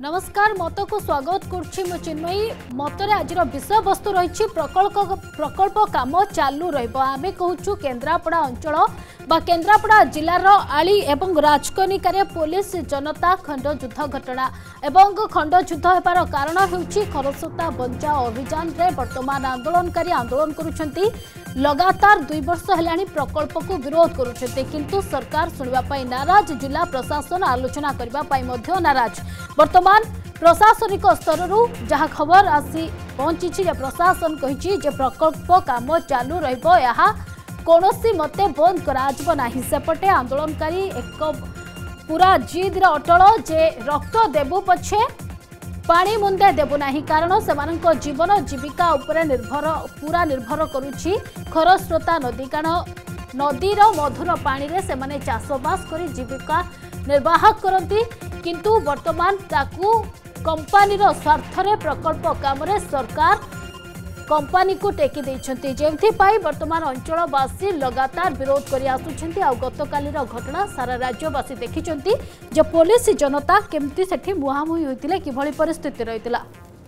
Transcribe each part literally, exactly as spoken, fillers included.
नमस्कार मत को स्वागत करुच्ची मु चिन्मयी मतरे आज विषय वस्तु रही प्रकल्प प्रकल्प काम चालू रही कहूँ केन्द्रापड़ा अंचल बा केन्द्रापड़ा जिलार आली एवं राजकनिकार पुलिस जनता खंड युद्ध घटना एवं खंड युद्ध होबार कारण होउछि खरस्रोता बंचाओ अभियान रे वर्तमान आंदोलनकारी आंदोलन करुछंती लगातार दुई वर्ष हेलाणी प्रकल्प को विरोध करुछंती किंतु सरकार सुनिबा पई नाराज जिला प्रशासन आलोचना करबा पई मध्य नाराज वर्तमान प्रशासनिक स्तर जहाँ खबर आसी पहुंची प्रशासन कही प्रकल्प काम चालू रहा कौनसी मते बंद कराजिबो नाही सेपटे आंदोलनकारी एक पूरा जिद अटल जे रक्त देबु पछे पानी मुंदे देबु नाही कारण सेमानक जीवन जीविका उपरे निर्भर पूरा निर्भर करुछि खरस्रोता नदी कारण नदीर मधुर पानी रे सेमाने चाषबास करी जीविका निर्वाह करती किंतु वर्तमान ताकू कंपानी स्वार्थ रे प्रकल्प काम रे सरकार कंपानी को टेकी देइछंती जेमथि पाई वर्तमान अंचलवासी लगातार विरोध करि आसुछंती आ गतकालीर घटना सारा राज्यवासी देखिछंती जे पुलिस जनता केमती सेठी मुहामुही होइतिले किभଳି परिस्थिति रहितिला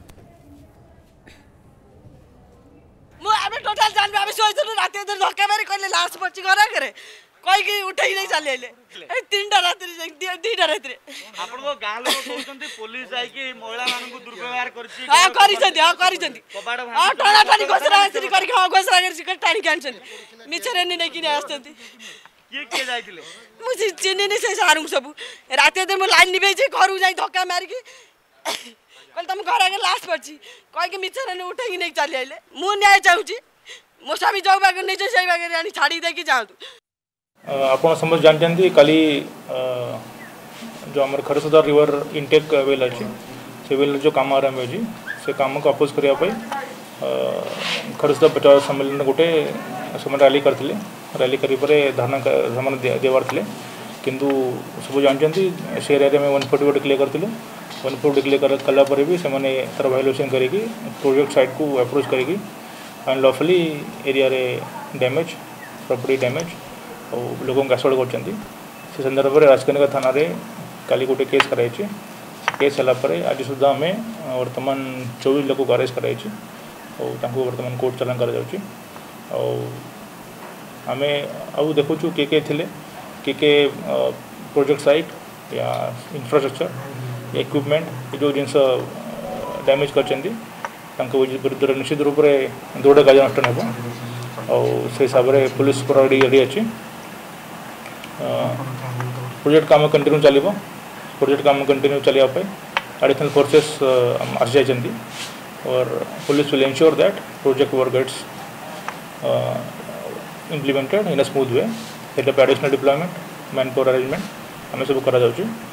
मु आबे टोटल जान आबे सोइतनु राते दर धक्का मारी कहले लाश पची घरा करे कोई की उठाई नहीं चले आइले ए तीनटा रात्रि दीटा रात्रि आपन को गां लोग कहउछंती पुलिस जाई की महिला मानन को दुर्व्यवहार करछि हां करिछंती हां करिछंती कबाड़ हां टणा टणी घोषणा आसी करी हां घोषणा करी टाणी कानछंती मिछरे नि नै कि आछंती के के जाइतिले मु चिन्नी नि से सारू सब राते दर मु लाइन निबे छी घर जाई धक्का मारी की कहल तुम घर आगे लाश पड़ची कह के मिछरे नि उठाई नहीं चले आइले मु न्याय चाहूची मो स्वामी जो बागे नहीं से बागे रानी छाड़ी दे की जाऊ आप समझ जानते काली जो आम खरस्रोता रिवर इनटेक वेल अच्छी से वेल जो काम आरंभ हो से काम को अपोज करने खरस्रोता बचाव सम्मेलन गोटे से रैली करते रैली कर धारणा देवार थे किंतु सब जानते से एरिया में वन फोर्टी डिक्लेयर करते वन फोर्टी डिक्लेयर कलापर भी से तार वायोलेसन करी प्रोजेक्ट साइट को अप्रोच करी अनलॉफुली एरिया रे डैमेज प्रॉपर्टी डैमेज और लोगों को असल्ट कर संदर्भ में राजकनिका थाना रे काली गोटे केस कराई केस है आज सुधा आम वर्तमान चौबीस लोग को अरेस्ट कराई और वर्तमान कोर्ट चालान कर आम आउ देखु किए किए थे किए किए प्रोजेक्ट साइट या इंफ्रास्ट्रक्चर इक्विपमेंट जो जिनस डैमेज कर विरुद्ध निश्चित रूप से दृढ़ कार्यानुष्ठान हो और से हिसाब से पुलिस रेडी रेडी अच्छी प्रोजेक्ट काम कंटिन्यू चलो प्रोजेक्ट काम कंटिन्यू चलने एडिशनल फोर्सेस आसी जाती और police will ensure that project work gets implemented in a smooth way setup additional deployment man power arrangement आम सब करा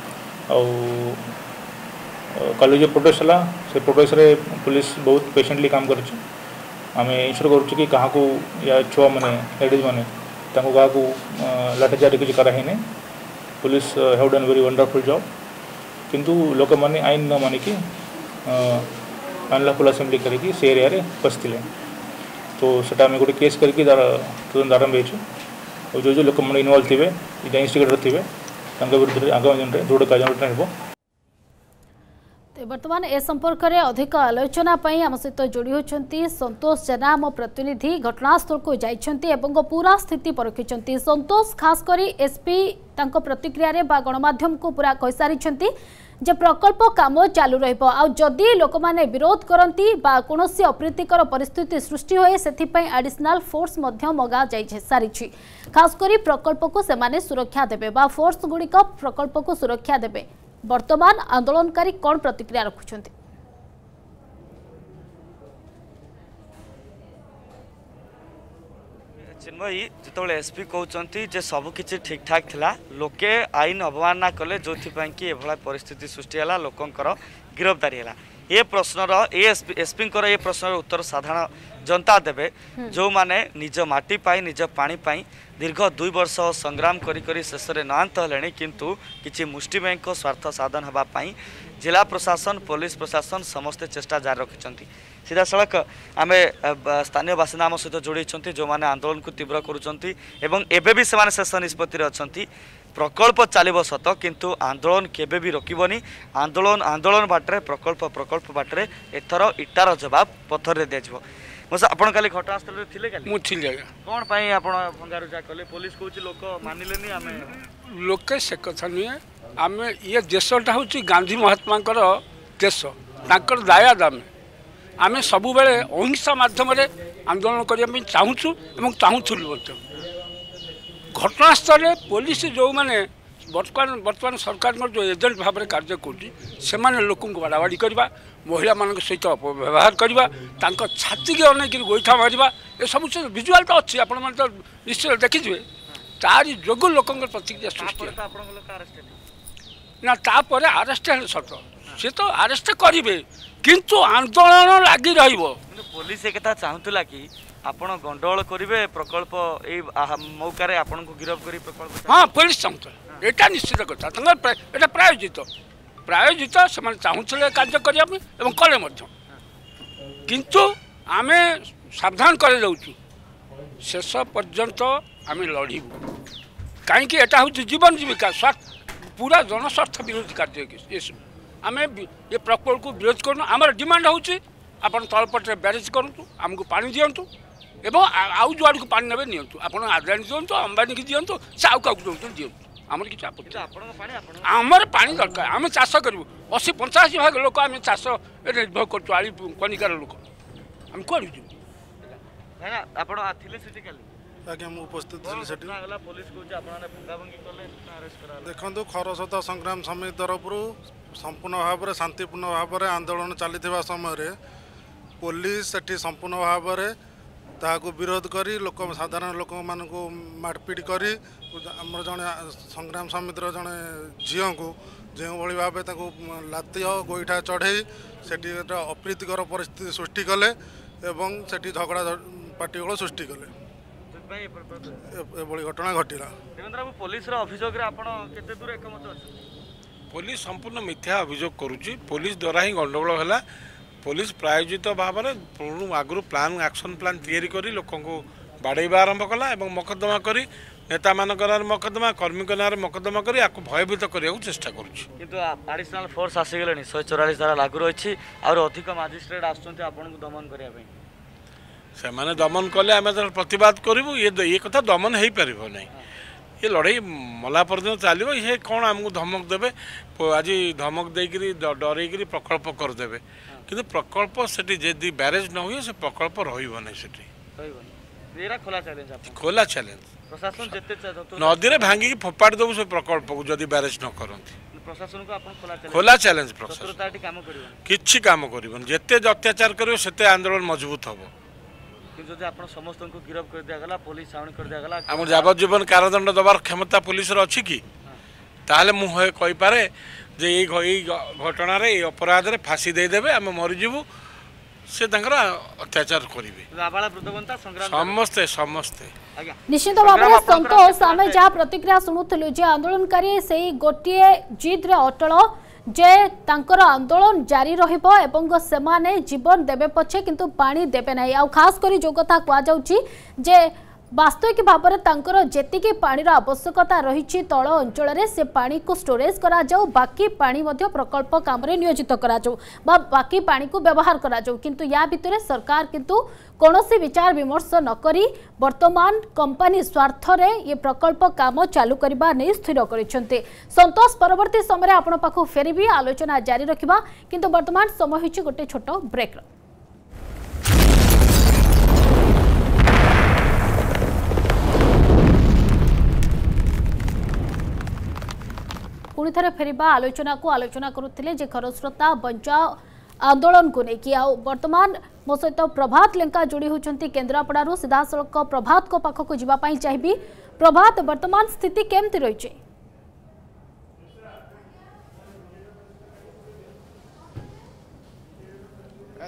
कल जो प्रोटेस्ट है से प्रोटेस्ट रे पुलिस बहुत पेशेंटली काम कर इंश्योर कर कि क्या या छुआ मैंने लेडीज मैंने क्या लाठीचार्ज किसी कराही नहीं police have done very wonderful job किंतु लोक मैंने आईन न मानिकी अनलॉफुल असेंबली करके से एरिया रे पशि तो सेटा गोटे केस करके तार तुरंत आरंभ हो जो जो लोक मैंने इनवॉल्व थे इनस्टिगेटर थे विरुद्ध आगामी दिन में दृढ़ कार्यानुष्ठान हो वर्तमान ए संपर्क में अधिक आलोचना आम सहित जोड़ी होती संतोष जेना आम प्रतिनिधि घटनास्थल को जाइछंती एवं पूरा स्थिति परखिछंती संतोष खास करी एसपी तांको प्रतिक्रिया रे बा गणमाध्यम को पूरा कहि सारिछंती जे प्रकल्प काम चालू रहिबो आ जदि लोक माने विरोध करंती बा कोनोसी अप्रीतिकर परिस्थिति सृष्टि होए सेथिपई एडिशनल फोर्स मध्य मगा जाई सारिछि खास करी प्रकल्प को से माने सुरक्षा देबे बा फोर्स गुडी को प्रकल्प को सुरक्षा देबे वर्तमान आंदोलनकारी कौन प्रतिक्रिया रखुछंती चिन्मयी जिते एसपी कहते जे सब किसी ठीक ठाक थिला लोके आईन अवमानना कले जो कि एभला परिस्थिति सृष्टि है लोकंकर गिरफ्तारी है ये प्रश्नर एसपी ये प्रश्नर उत्तर साधारण जनता देवे जो माने निज माटी पाई निज पानी पाई दीर्घ दुई वर्ष संग्राम करी करी शेष में नआंत हेले किंतु किछि मुष्टिमेय स्वार्थ साधन होगापाई जिला प्रशासन पुलिस प्रशासन समस्ते चेष्टा जारी रखिंट सीधा सड़क आम स्थानीय बासिंदा आम सहित जोड़ी जो मैंने आंदोलन को तीव्र करुँच शेष निष्पत्ति अच्छा प्रकल्प चलो सत किंतु आंदोलन केबे भी रोकबनी आंदोलन आंदोलन बाटर प्रकल्प प्रकल्प बाटर एथर इटार जवाब पथर दिज्व मौसा आप काली घटनास्थल थे कौन भंगारुजा कले पुलिस कौच लोक मानिले आम लोके से कथा नुहे आम ये देशटा हूँ गांधी महात्मा देश तांकर दायाद आम आम सब बेले अहिंसा मध्यम आंदोलन करने चाहूँ और चाहूलु घटनास्थल पुलिस जो मैंने बर्तमान बर्तमान सरकार जो एजेंट भाव में कार्य कर लोक बाड़ाबाड़ी करवा महिला मान सहित व्यवहार करवा छाती के अनेक गोईठा मारवा ये सब विजुआल तो अच्छी आप निश्चय देखिए तारी जो लोक प्रतिक्रिया सृष्टि ना तापर आरेस्ट है सत सी तो आरेस्ट करेंगे किंतु आंदोलन लगी पुलिस एक चाहूला कि आपण गंडगोल करेंगे प्रकल्प मौका आपन को गिरफ्त कर प्रकल्प हाँ पुलिस चाहूला यहाँ निश्चित कथा ये प्रायोजित प्रायोजित से चाहूले कार्य करने कले किंतु आम सावधान कर शेष पर्यंत आम लड़ू कहीं एटा हूँ जीवन जीविका स्वास्थ्य पूरा जनस्वार्थ विरोधी कार्य ये आम ये प्रकल्प को विरोध कर आम डिमांड हूँ आप तलपटे ब्यारेज करूँ आमको पानी दिंतु एवं आउ जो आड़ को पानी ने नियंतु आप आदानी दिंतु अंबानी की दिंतु से आउ क्या दिंतु आमर किसी आपत्ति आमर पानी दरकार आम चाष करूँ अशी पंचाशी भाग लोक आम चाष निर्भर कर आड़ी कनिकार लोक आम कौन आज्ञा मुझे उपस्थित देखो खरस्रोता संग्राम समिति तरफ संपूर्ण भाव में शांतिपूर्ण भाव में आंदोलन चली समय पुलिस से संपूर्ण भाव में ताकू विरोध करी लोक साधारण लोक मान मारपिट करी आम जड़े संग्राम समितिर जड़े झील को जो भाव लाती गोईठा चढ़ई से अप्रीतिकर परिस्थिति सृष्टि कले एवं से झगड़ा पार्टीगोल सृष्टि कले घटना घटला पुलिस अभियोग पुलिस संपूर्ण मिथ्या अभियोग करुच्ची पुलिस द्वारा ही गंडगोल है पुलिस प्रायोजित भाव में आगु प्लान एक्शन प्लान तैयारी करी लोकों को बाड़ेबा आरंभ कला और मकदमा करी नेता मानक मकदमा कर्मी मकदमा करी आपको भयभीत करने को चेष्टा करुच्ची फोर्स आसीगले शहे चौरालीस धारा लागू रही और अधिक मजिस्ट्रेट आसुँच आपन को दमन करने से मैंने दमन कले आम प्रतिवाद करूँ ये ये कथा दमन हो पार ना ये लड़ाई मला पर्यटन चलो ये कौन आमको धमक देवे आज धमक देकर डर प्रकल्प करदे कि प्रकल्प से ब्यारेज न हुए से प्रकल्प रही खोला चैलेंज नदी में भांगी फोपाड़ देव से प्रकल्प को जदि ब्यारेज न करती प्रशासन को खोला चैलेंज प्रशासन किसी काम कर जिते अत्याचार करेंगे से आंदोलन मजबूत हम समस्त को गिरफ्त कर दिया गला पुलिस छावनी कर दिया गला आम यावज्जीवन कारादंड दबार क्षमता पुलिस अच्छी कि ताहले मुझे कही पारे जे ये घटना रे अपराध रे फांसी देदेवे आम मरीजु से अत्याचार करेंगे समस्ते समस्ते निश्चित भाव में संतोष आम जहाँ प्रतिक्रिया शुणुलु जे आंदोलनकारी से गोटे जिद रे अटल जे तांकर आंदोलन जारी रहिबो एवं सेमाने जीवन देबे पछे किंतु पानी देबे नाही आ खास करी जो कथा कुआ जाउची जे वास्तविक भाव में तांकर जेतिकी पानीर आवश्यकता रही तल अंचल से पानी को स्टोरेज करा जाऊ बाकी पानी मध्य प्रकल्प काम रे नियोजित करा जाऊ बा बाकी पानी को व्यवहार करा जाऊ किंतु या भितरे सरकार किंतु कौनसी विचार विमर्श न करी वर्तमान कंपनी स्वार्थ रे ये प्रकल्प काम चालू करबा नै स्थिर करिसेंते संतोष परवर्ती समय आपण पाखु फेरिबी आलोचना जारी रखिबा किंतु वर्तमान समय होछि गोटे छोट ब्रेक। पुणी थे फेरवा आलोचना को आलोचना करुले जे खरस्रोता बंचाओ आंदोलन को लेकिन आ वर्तमान मो सहित प्रभात लेंका जोड़ी होती केन्द्रापड़ारू सीधा सड़क प्रभात को पाखक जावाई चाहिए। प्रभात वर्तमान स्थिति केमती रही?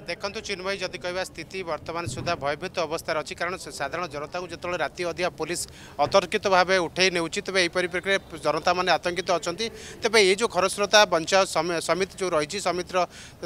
देखु चिन्मयी जदि कह स्थिति वर्तमान सुधा भयभीत अवस्था अच्छी कारण साधारण जनता को जो राति अधिया पुलिस अतर्कित भाव उठे ने तेज यही परिप्रेक्षी जनता मैंने आतंकित अच्छा तेज ये जो खरस्रोता बंचाओ समिति जो रही समितिर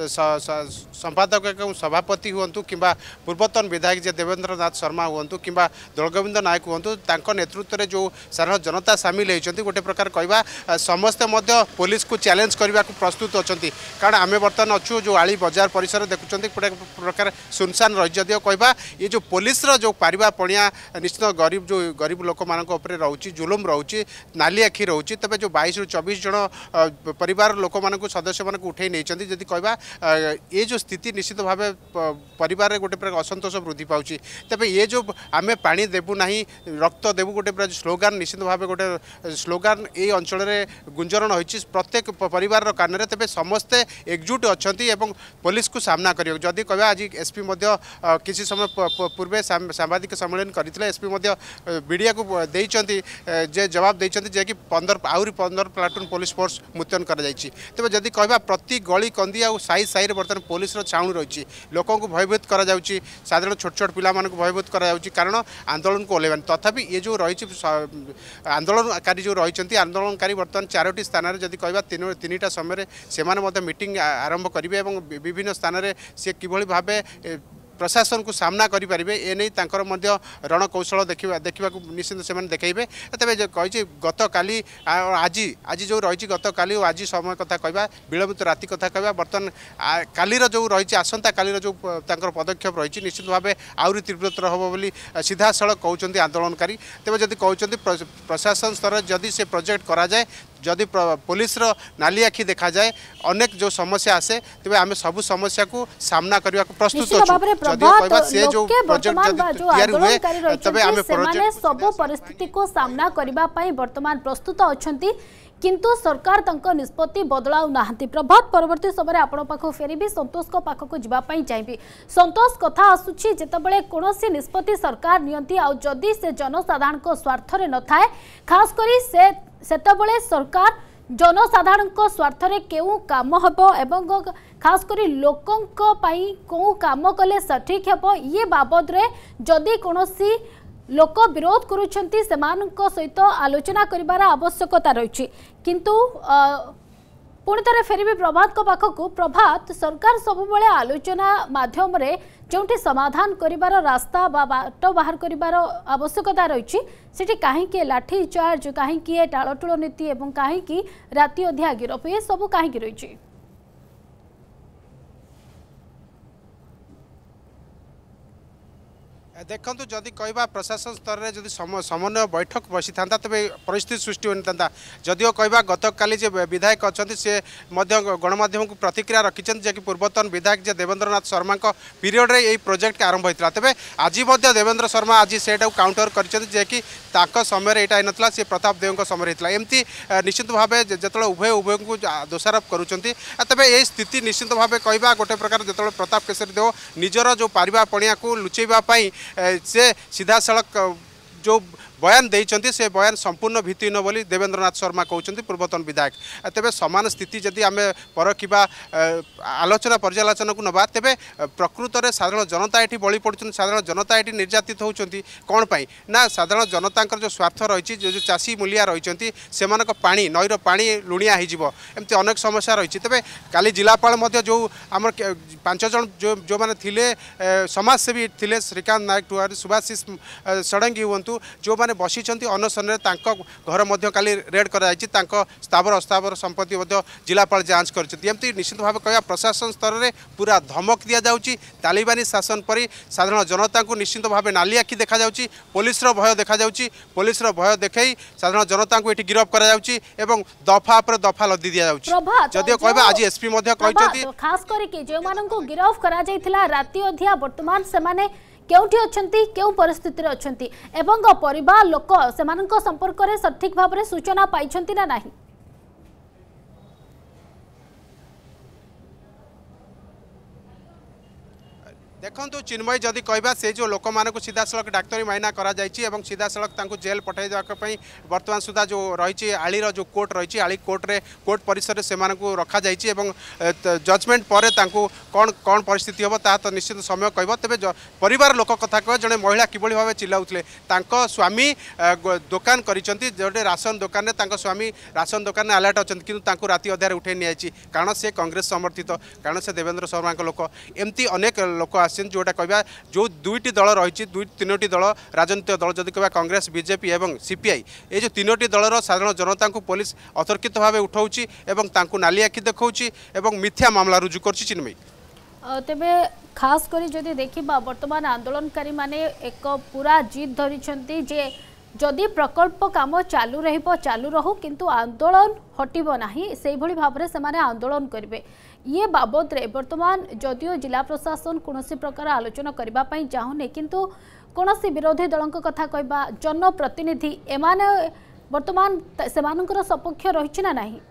संपादक एवं सभापति हूँ कि पूर्वतन विधायक जे देवेंद्र नाथ शर्मा हूँ कि दलगोविंद नायक हूँ नेतृत्व में जो साधारण जनता सामिल होती गोटे प्रकार कहवा समस्ते पुलिस को चैलेंज करने को प्रस्तुत अच्छा कारण आम बर्तमान अच्छु जो आली बजार परिसर देखुं गोटे प्रकार सुनसान रही जदिव कहवा ये जो पुलिस रो जो पारिबा पणिया निश्चित गरीब जो गरीब लोक मान रोचे जुलुम रोचे नाली आखि रोचे तेज जो बाईस रु चौबीस जन परिवार लोक मान सदस्य मान उठे नहीं जदि कहवा ये जो स्थिति निश्चित भाव परिवार गोटे प्रकार असंतोष वृद्धि पाँच तेज ये जो आम पानी देबू ना रक्त देबू गोटे प्रकार स्लोगान निश्चित भाव गोटे स्लोगान ये अंचल गुंजरण होती प्रत्येक परिवार कान में तेज समस्ते एकजुट अच्छा पुलिस को सामना कर जदि कह आज एसपी किसी समय पूर्व सांबादिक सम्मेलन करते एसपी मीडिया को देते जे जवाब देते कि पंदर आहरी पंदर प्लाटून पुलिस फोर्स मुतयन कर तेज जदि कह प्रति गली कंदी आ साई साई बर्तमान पुलिस छाउणी रही लोक भयभीत कर साधारण छोट छोट पिला भयभीत कर कारण आंदोलन को ओल्लैवान तथापि ये जो रही आंदोलनकारी जो रही आंदोलनकारी बर्तमान चारोटी स्थान जदि कह तीन टा समय से मीटिंग आरंभ करेंगे विभिन्न स्थान में सी किभली भावे प्रशासन को सामना करें एने रणकौशल देखा देखा निश्चित से देखेबे तेज कही गत काली आज आज जो रही गत काली और आज समय कथा कहवा विलंबित राति कथा कहवा बर्तमान कालीर जो रही आसंता कालीर जो पदक्षेप रही निश्चित भाव आहरी तीव्रतर हम बोली सीधा सड़क कहते आंदोलनकारी तेज जदि कहते प्रशासन स्तर जदि से प्रोजेक्ट करा जाए जदि पुलिस रो नाली आखि देखा जाए अनेक जो समस्या आसे तेज आम सब समस्या को सामना करने को प्रस्तुत सब परिस्थिति को सामना करने वर्तमान प्रस्तुत अच्छा किंतु सरकार तंको निष्पत्ति बदलाउ नाहंती। प्रभात परवर्ती समय आपण पाखो फेरिबी संतोष को पाखको जिबा पई चाहिबी। संतोष कथा आसुछि जेतेबेले कोनोसी निष्पत्ति सरकार नियंती आ जदि से जनसाधारण को स्वार्थ रे न थाए खास करी से सेतेबेले सरकार जनसाधारण को स्वार्थ रे केउ काम हबो एवं खास करी लोकंको पई को काम कले सठिक हबो ये बाबद रे जदि कोनोसी लोक विरोध करुछंती सेमानक सहित आलोचना करिबार आवश्यकता रही किंतु पुणी थे फेरबी प्रभात को पाखकू प्रभात सरकार सब बेले आलोचना माध्यम रे जोंठी समाधान करिबार रास्ता बा बाट बाहर करिबार आवश्यकता रही सेठी काहेकि लाठी चार्ज काहेकि टालटुल नीति एवं काहेकि राति अधिया गिरफ ये सब काहेकि रही देखु जदि कहवा प्रशासन स्तर में जब समन्वय बैठक बसी था तेज परिस्थिति सृष्टि होता जदिव कहवा गत काली विधायक अच्छा सी गणमाध्यम को प्रतिक्रिया रखिंट जे कि पूर्वतन विधायक जे देवेंद्र नाथ शर्मा पीरियड रे यही प्रोजेक्ट आरंभ होता तेज आज देवेंद्र शर्मा आज से काउंटर कर कि समय यहाँ होता सी प्रताप देव समय होता एमती निश्चित भाव जो उभय उभय को दोषारोप करुँच तेज ये स्थिति निश्चित भाव कहवा गोटे प्रकार जो प्रताप केसरी देव निजर जो पारिबा पणिया को लुचेवाई से सीधा सड़क जो बयान देइचंती से बयान संपूर्ण भित्तिहीन बोली देवेंद्र नाथ शर्मा कहते पूर्वतन विधायक तेज सामान स्थिति जदि आम परखा आलोचना पर्यालोचना को नवा तेज प्रकृत में साधारण जनता ये बड़ी पड़ुं साधारण जनता ये निर्यातित होती कौन पाई ना साधारण जनता जो स्वार्थ रही जो चाषी मूलिया रही से पानी नईर पानी लुणिया होमती अनेक समस्या रही तेज काली जिलापाल जो आम पांच जन जो जो मैंने थिले समाजसेवी थिले श्रीकांत नायक टुआरी सुभाषिष षडंगी हूँ जो मैंने बसी अनशन घर काली रेड कर स्थावर अस्थावर संपत्ति जिलापाल जांच करमती निश्चित भाव कह प्रशासन स्तर में पूरा धमक दि जाऊँगी तालिबानी शासन पर साधारण जनता को निश्चित भाव नाली आखि देखा जाउची पुलिस रो भय देखा जाउची पुलिस रो भय देखई साधारण जनता को एठी गिरफ करा जाउची एवं दफा पर दफा लदी दिया जाउची जदियो कहबा आज एसपी मध्ये कहचती खास करके जे मानन को गिरफ करा जाइथिला राति अधिया वर्तमान से माने केउठी अछंती केउ परिस्थिति रे अछंती एवं परिवार लोक सेमानन संपर्क रे सठिक भाव रे सूचना पाइछंती ना नाही देखो चिन्मय जदि कहवा से जो लोक मानक सीधा सड़क डाक्तरी माइना करा जाइछि एवं सीधा सड़क तांको जेल पठाई देवाई बर्तमान सुधा जो रही आलीर जो कोर्ट रही आली कोर्ट रे कोर्ट परिसर से सेमानकु रखा जाइछि एवं जजमेंट पर तांको कौन कौन परिस्थिति हम ता तो निश्चित समय कहब तेज परिवार लोक कथा कह जड़े महिला किभली भाव चिल्लाउथिले तांको स्वामी दुकान करिसंती जोटे राशन दुकान रे तांको स्वामी राशन दुकान में अलर्ट अच्छा कि राति अधार उठे नि कारण से कांग्रेस समर्थित कारण से देवेंद्र शर्मा लोक एमती अनेक लोक जोटा कहवा जो दुईटी दल रही दुई तीनो दल राजनीतिक दल जदि कहवा कांग्रेस बीजेपी एवं सीपीआई ये जो तीनोटी दलर साधारण जनता को पुलिस अतर्कित भाव उठाऊँगी और नाली आखि देखा और मिथ्या मामला रुजु कर चिन्मयी तेबे खास करी जदि देखिबा वर्तमान आंदोलनकारी माने एक पूरा जिद धरिछंती जे जदि प्रकल्प काम चालू रहिबो चालू रहू किंतु आंदोलन हटिबो नाही सेहि भली भाबरे समाने आंदोलन करिवे ये बाबद रे वर्तमान जदियो जिला प्रशासन कोनोसी प्रकार आलोचना करबा पई चाहुने किंतु कोनोसी विरोधी दलक कथा कहबा जनप्रतिनिधि एमाने वर्तमान सेमानकर सपक्ष रहिछि ना नाही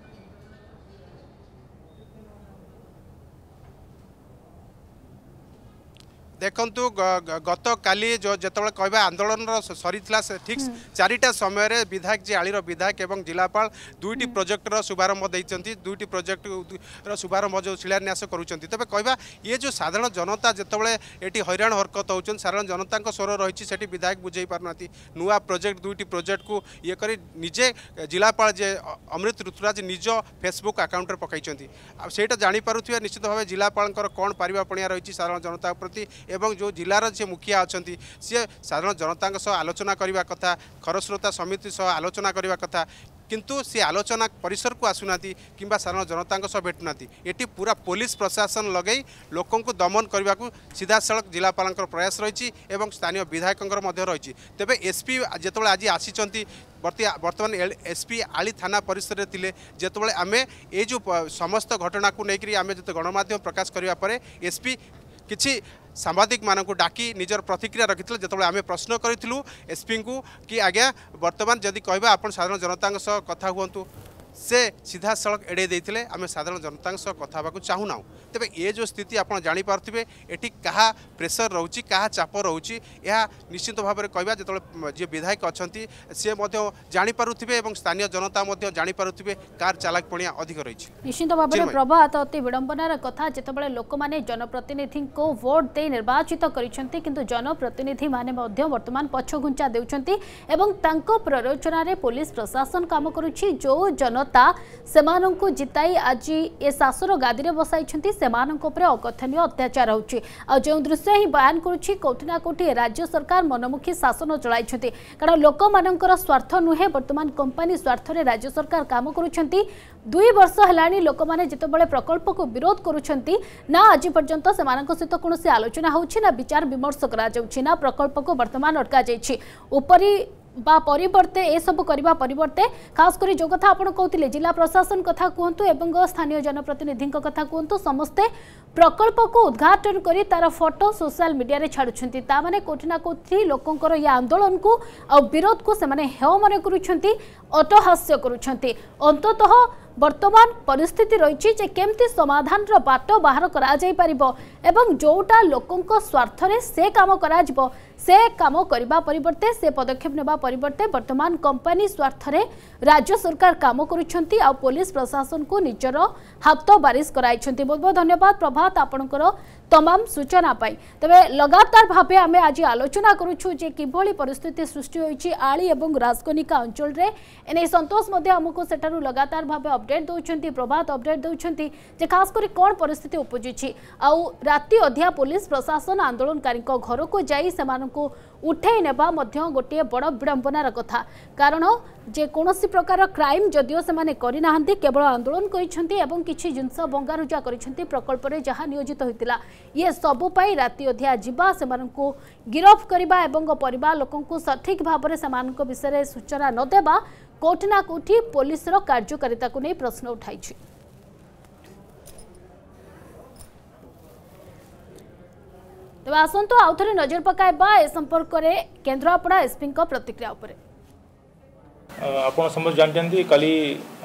देखु गत काली जो जिते कहवा आंदोलन सरी ठीक चारिटा समय विधायक जी आलीर विधायक एवं जिलापाल दुईटी प्रोजेक्टर शुभारंभ देती दुईटी प्रोजेक्ट शुभारंभ जो शिलान्यास करुँच तेज कहवा ये जो साधारण जनता जितेबाला ये हैरान हरकत होती साधारण जनता स्वर रही विधायक बुझे पारना नुआ प्रोजेक्ट दुईटी प्रोजेक्ट को ये कर निजे जिलापाल जे अमृत ऋतुराज निज फेसबुक आकाउंट पकई सेटा जापे निश्चित भाव जिलापाल कौन पारिबा पणिया रही साधारण जनता प्रति एवं जो जिलार जे मुखिया अच्छा सी साधारण जनता सह आलोचना करने कथा खरस्रोता समिति सह आलोचना करने कथा किंतु सी आलोचना परिसर को आसुना कि साधारण जनता सह भेटुना ये पूरा पुलिस प्रशासन लगे लोक दमन करने को सीधा सड़क जिलापाल प्रयास रही स्थानीय विधायक रही तेज एसपी जिते आज आसी बर्तमान एसपी आली थाना परिसर थे जिते आम ये जो समस्त घटना को लेकर आम जो गणमाध्यम प्रकाश करने एसपी किसी सांबादिक मानक डाकी निजर प्रतिक्रिया रखी जो आम प्रश्न करूँ एसपी को कि आज्ञा बर्तमान जदि कहबा आप साधारण जनता सह कथा हुंतु से सीधा सड़क एड़े देते आम साधारण जनता सह कथा चाहूना तेज ये जो स्थिति आप जापारे ये क्या प्रेसर रोचे क्या चाप रोचे यह निश्चित भाव में कहवा जो जी विधायक अच्छा सी जापारे स्थानीय जनता जापारे कार चालाक पणिया अधिक रही निश्चित भाव में प्रभात अति विडंबनार कथा जितेबाला लोक मैंने जनप्रतिनिधि को वोट दे निर्वाचित करछंती किंतु जनप्रतिनिधि माने मध्य वर्तमान पछघुंचा देउछंती एवं तांको प्ररोचना पुलिस प्रशासन काम करुछि जो जनता सेमानंकु जिताई आज ए शासन गादी में बसाई अकथनीय अत्याचार होछि आ जो दृश्य ही बयान करुछि कोठी ना कोठी राज्य सरकार मनमुखी शासन चलाई कारण लोक मानकर स्वार्थ नुहे वर्तमान कंपनी स्वार्थ रे राज्य सरकार काम करुछंती दुई वर्ष हेलानी लोक माने जितेबाला प्रकल्प को विरोध करुछंती ना आज पर्यंत सेमानक सहित कोनोसी आलोचना होछि ना विचार विमर्श करा जाउछि ना प्रकल्प को वर्तमान अटका जाइछि उपरी बा परिवर्ते ए सब करबा परिवर्ते खास करी जो कथा आपण कहउतिले जिला प्रशासन कथा कहंतु एवं स्थानीय जनप्रतिनिधि कथा कहंतु समस्ते प्रकल्प को उद्घाटन करी तार फोटो सोशल मीडिया रे छाडुछंती ता माने कोठी ना कोठी लोकंकर या आंदोलन को आ विरोध को से माने हेय माने करूछंती अटहास्य करूछंती अंततः वर्तमान परिस्थिति रही जे केमती समाधान रो बाट बाहर करा जाई परिबो एवं जोटा लोकंक स्वार्थ रे से काम करा जिवो से काम करबा परिवर्ते से पदक्षेप नेबा परिवर्ते वर्तमान कंपनी स्वार्थ रे राज्य सरकार काम करुछंती आ पुलिस प्रशासन को निजर हाथ बारिश कराइछंती। बहुत बहुत धन्यवाद प्रभात आपनकर तमाम सूचना पाई तबे लगातार भावे आमे आज आलोचना करूछु जे किभली परिस्थिति सृष्टि होईछि आली एवं राजकनिका अंचल रे एने संतोष मध्ये हमको सेठारु लगातार भावे अपडेट दउछंती प्रभात अपडेट दउछंती जे खास करी कोन परिस्थिति उपजिछि आ राति अधिया पुलिस प्रशासन आंदोलनकारी को घर को जाई सेमान को उठे नेबा मध्य गोटे बड़ विडंबनार कथा कारण जे कोनोसी प्रकार क्राइम जदियो से माने करि नाहंती केवल आंदोलन करिसंती एवं किछि जिंस बंगारुजा करिसंती प्रकल्प रे जहा नियोजित होइतिला ये सबु पाई राति अधिया जिबा सेमान को गिरफ करबा एवं परिवार लोकन को सठिक भाव में सेमान को विषय सूचना न देबा कोठी ना कोठी पुलिस रो कार्यकारिता को नै प्रश्न उठाइछि। तेज आसतु आउ थे नजर पकाइबा ए संपर्क में केन्द्रापड़ा एसपी प्रतिक्रिया उपरे आप समझ जानते काली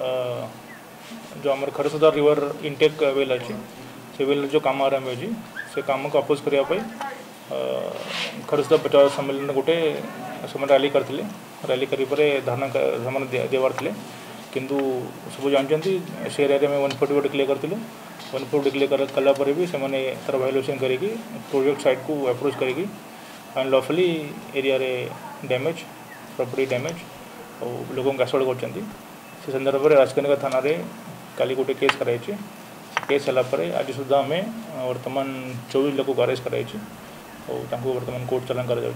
जो आम खरसदा रिवर इनटेक वेल अच्छी से वेल जो कम आरंभ हो से काम को अपोज करने खरसदा प्रचार सम्मेलन गोटे से रैली करते रैली कर धारणा देवार थे किंतु सब जानते से एरिया में वन फोर्टी डिक्लेयर करते वन फोर्टी डिक्लेयर कलापर भी से तार वायोलेसन कर प्रोजेक्ट साइट को अप्रोच करी unlawfully area damage property damage और लोगों को असल्ट कर संदर्भ में राजकनिका थाना काली गोटे केस कराई केस है आज सुधा आम वर्तमान चौबीस लोग को अरेस्ट कराई और वर्तमान कोर्ट चालान कर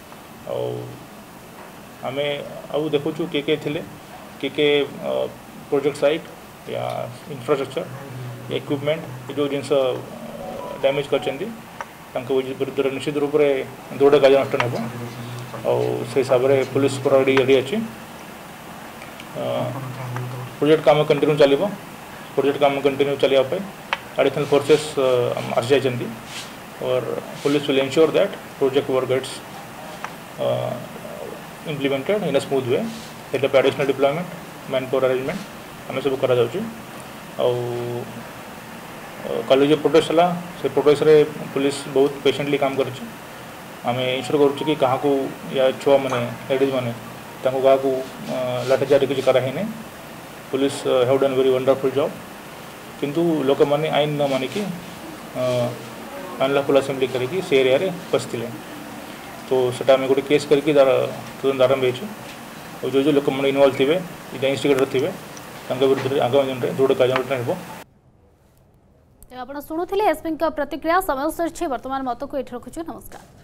आम आउ देखु किए किए थे किए किए प्रोजेक्ट साइट या इंफ्रास्ट्रक्चर इक्विपमेंट जो जिनस डैमेज कर विरुद्ध निश्चित रूप से दृढ़ कार्यानुष्ठान हो से हिसाब से पुलिस रेडी रेडी अच्छी प्रोजेक्ट काम कंटिन्यू चलो प्रोजेक्ट काम कंटिन्यू चलने एडिशनल फोर्सेस आसी जाती और police will ensure that project work gets implemented in a smooth way से additional deployment man power arrangement आम सब करा कल जो प्रोटेस्ट है से प्रोटेस्ट रे पुलिस बहुत पेशेंटली काम कर आम इंश्योर करुँ कि क्या या छुआ मैंने लेडीज मैंने क्या लाठीचार्ज किसी कराई police have done very wonderful job किंतु लोक मैंने आईन न मानिकी अनलॉफुल असेंबली करके से एरिया रे पशि तो सेटा आम गोटे केस करके तार तुरंत आरंभ हो जो जो लोक मैंने इनवॉल्व थे इनवेस्टिगेटर थे विरुद्ध आगामी दिन में दृढ़ कार्यानुष्ठान हो। आप शुणुले एसपी प्रतिक्रिया समय सर वर्तमान मत को ये रखुच्छू। नमस्कार।